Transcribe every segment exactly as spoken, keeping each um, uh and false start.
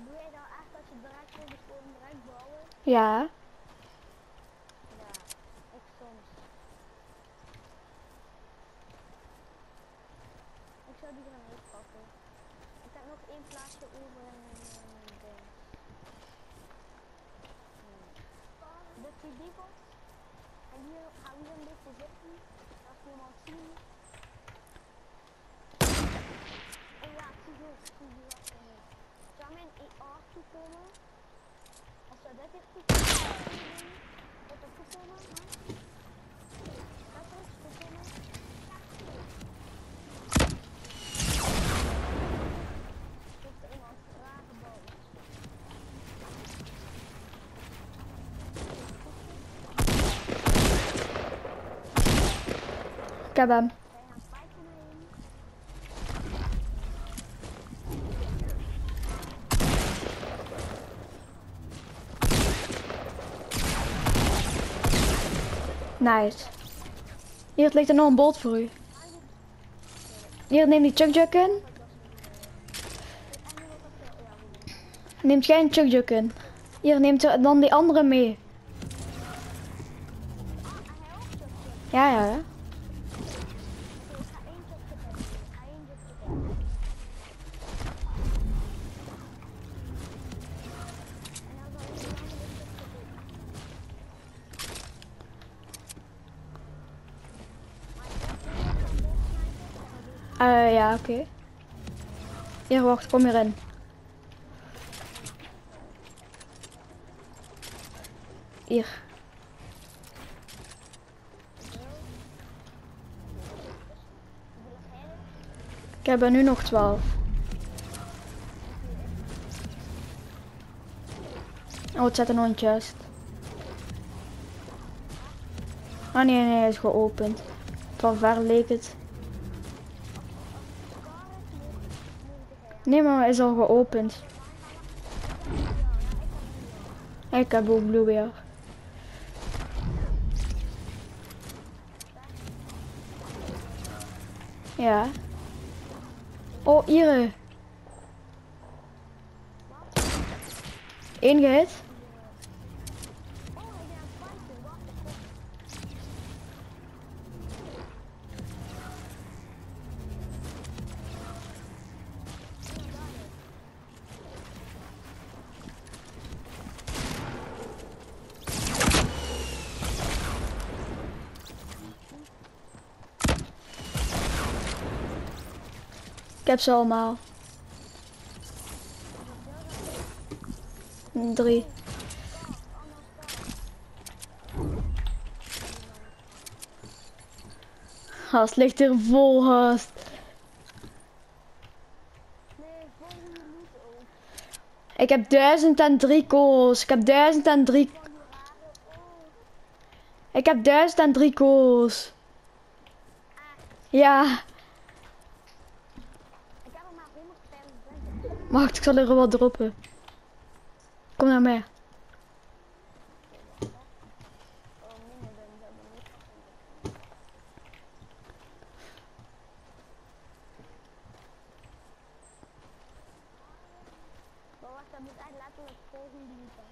Doe jij dan echt dat je direct voor de gewoon direct bouwen? Ja. Ja, ik soms. Ik zou die granate pakken. Ik heb nog één plaatsje over in mijn uh, ding. Hmm. De T V-bot. En hier gaan we hier een beetje zitten. Als niemand zien. Oh ja, ik zie zo, ik zie hier achter nu. Zou mijn E A toekomen? Of zou dit hier toekomen? Wordt dat toekomen? Gaat er iets toekomen? Heeft er iemand raar gebouwd? Ik heb hem. Wij gaan fighten heen. Nice. Hier ligt er nog een bolt voor u. Hier, neem die chug-jug in. Neemt jij een chug-jug in. Hier, neemt u dan die andere mee. Ja, ja, ja. Uh, ja, oké. Okay. Hier, wacht, kom hierin. Hier. Ik heb er nu nog twaalf. Oh, het zet er nog een chest. Ah nee, nee, hij is geopend. Van ver leek het. Nee, maar hij is al geopend. Ik heb ook blue weer. Ja. Oh, hier. Eén gehit. Ik heb ze allemaal. Drie. Gast, ligt hier vol gast. Ik heb duizend en drie kogels. Ik heb duizend en drie. Ik heb duizend en drie kogels. Ja. Ik heb er maar honderdvijfentwintig. Wacht, ik zal er wat droppen. Kom naar mij. Oh, minder dan dat we niet gaan. Maar wacht, dat moet echt letterlijk volgende minuten.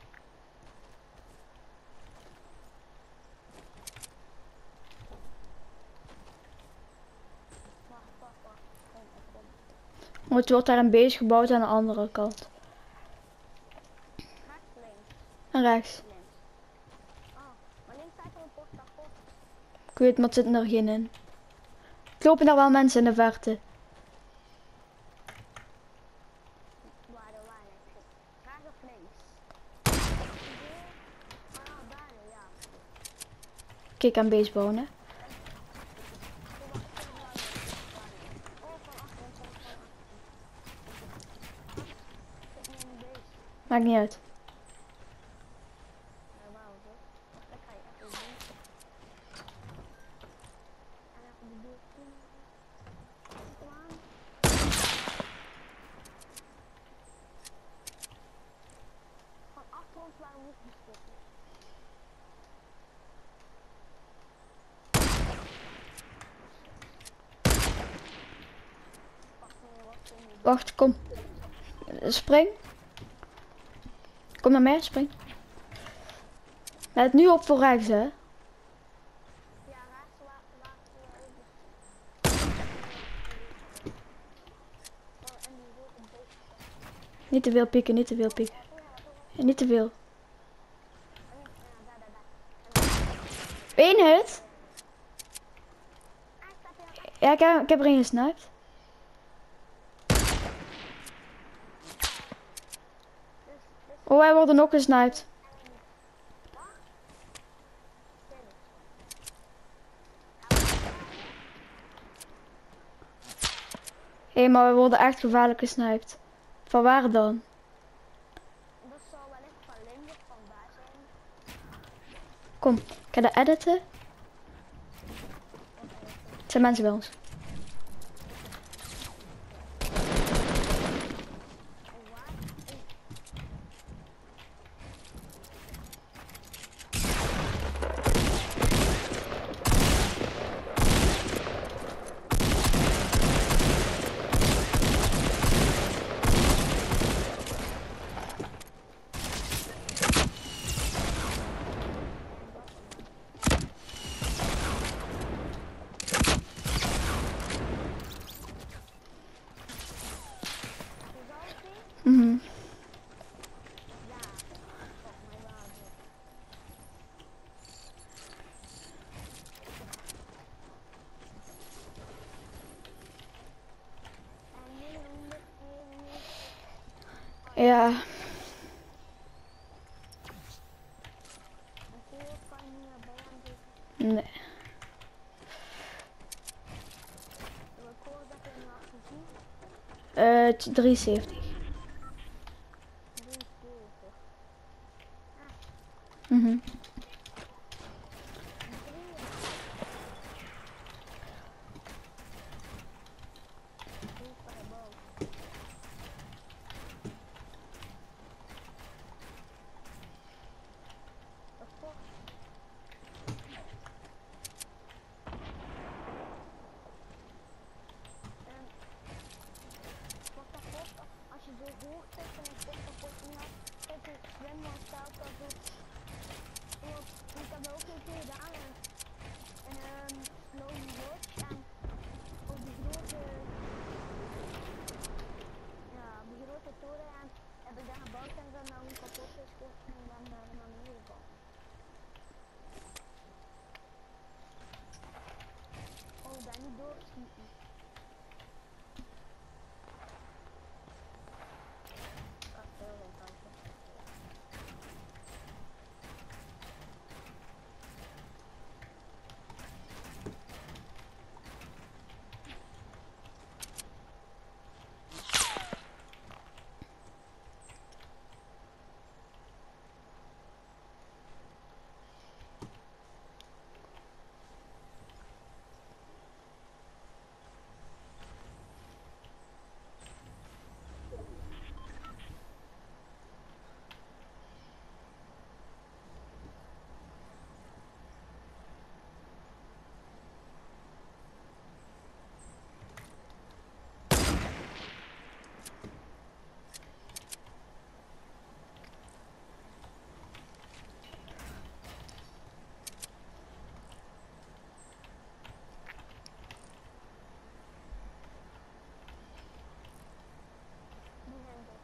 Wacht, wacht, wacht. Kom, kom. Oh, het wordt daar een beest gebouwd aan de andere kant. Rechts, links. En rechts. Links. Oh, maar links staat er een poort kapot. Ik weet, maar het zit er geen in. Er lopen daar wel mensen in de verte. Waar de waar ligt. Rechts of links? Ah, daar, ja. Kijk aan beest bouwen, hè. Maakt niet uit. Van achter ons waren we niet beschoten. Wacht, kom. Spring. Kom naar mij, spring. Let nu op voor rechts, hè. Ja, rechts waar, waar je over. Oh, en die rode beest. Niet te veel pieken, niet te veel pieken. Ja, toe, ja, toe. Ja, niet te veel. Oh, niet, ja, daar, daar, daar. Eén hit. Ah, staat hij al. Ja, ik heb, ik heb er één gesniped. Dus, dus, Oh, hij wordt er nog gesniped. wat? Stil. Hé, hey, maar we worden echt gevaarlijk gesniped. Van waar dan? Dat zal wellicht van Limburg vandaar zijn. Kom, ik ga dat editen. Het zijn mensen bij ons. Oh, waar? Mhm. Ja, op mijn waarde. En nu honderd keer nu. Ja. En veel kan je niet naar bij aan doen. Nee. De record dat je nu had gezien. Eh, drieënzeventig. drieënzeventig. Mhm. drie. drie voor de boom. Wat toch? Um, wordt dat goed als je zo hoog zit en het wordt dat goed niet af. Kijk, je zwembad staat al zo. Want ik heb dat ook een keer gedaan en en um, Slow Watch en op die grote, ja, op die grote toren en heb ik daar gebouwd en dan nou kapot geschoten en dan naar de manier gevallen. Oh, daar niet doorschieten. Kasteel en kasteel. Die zijn dood.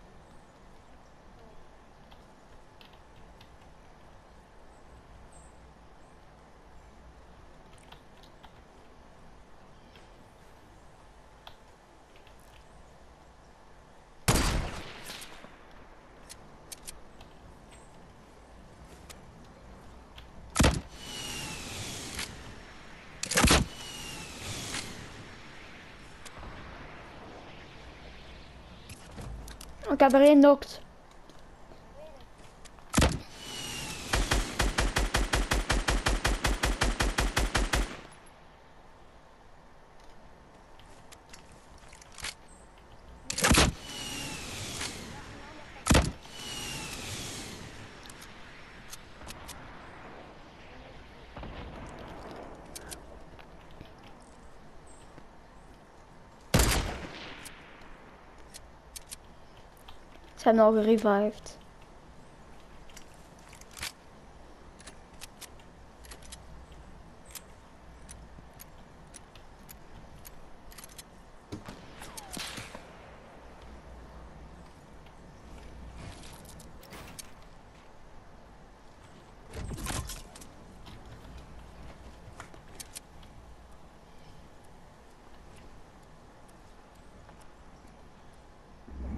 Ik heb er één knocked. Ze hebben al gerevived.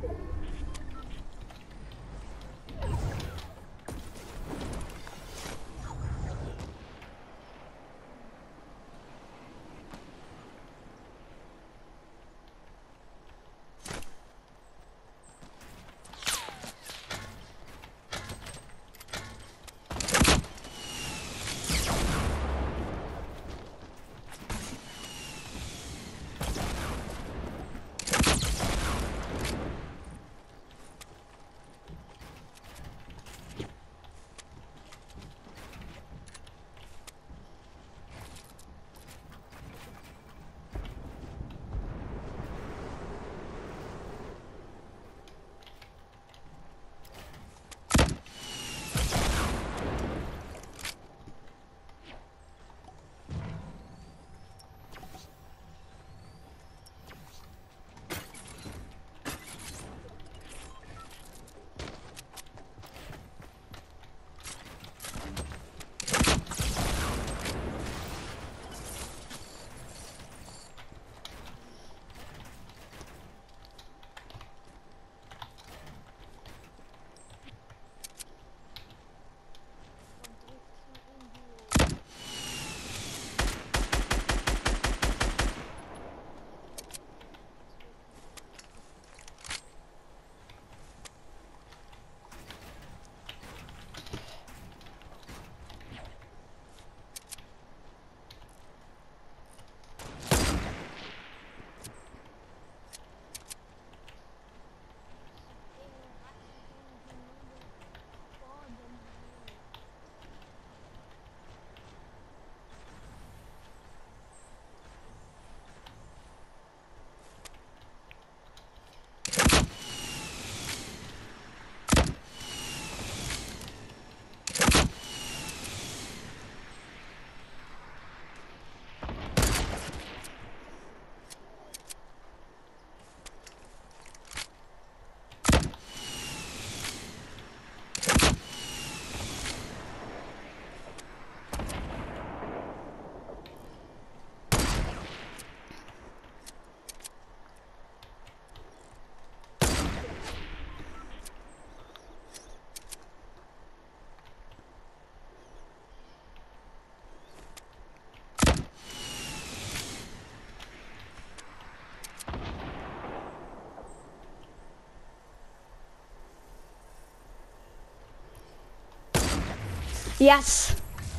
Yes.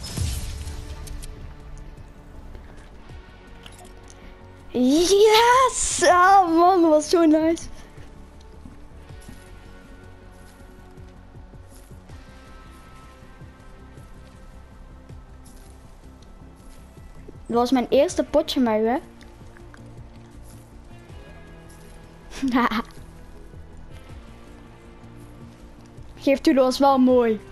Yes! Oh man, dat was zo nice. Dat was mijn eerste potje met u, hè? Geeft u, dat was wel mooi.